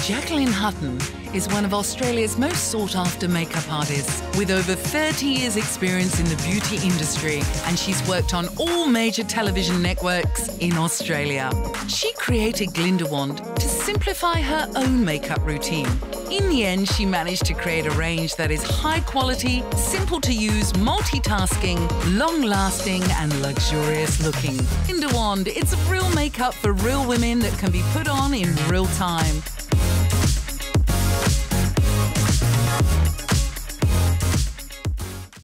Jacqueline Hutton is one of Australia's most sought-after makeup artists with over 30 years' experience in the beauty industry, and she's worked on all major television networks in Australia. She created GlindaWand to simplify her own makeup routine. In the end, she managed to create a range that is high quality, simple to use, multitasking, long-lasting and luxurious looking. GlindaWand, it's real makeup for real women that can be put on in real time.